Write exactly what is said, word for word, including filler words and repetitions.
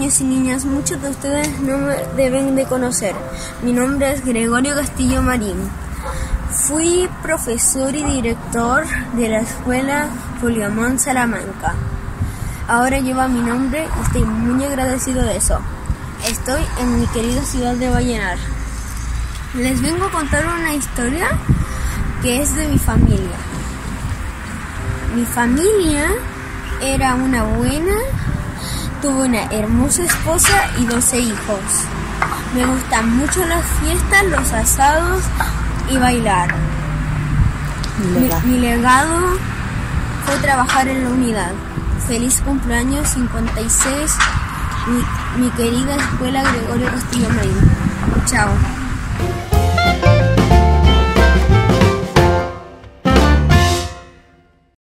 niños y niñas, muchos de ustedes no me deben de conocer. Mi nombre es Gregorio Castillo Marín. Fui profesor y director de la escuela Juliamón Salamanca. Ahora lleva mi nombre y estoy muy agradecido de eso. Estoy en mi querida ciudad de Vallenar. Les vengo a contar una historia que es de mi familia. Mi familia era una buena, tuvo una hermosa esposa y doce hijos. Me gustan mucho las fiestas, los asados y bailar. Mi, mi legado fue trabajar en la unidad. Feliz cumpleaños cincuenta y seis, mi, mi querida escuela Gregorio Castillo Marín. Chao.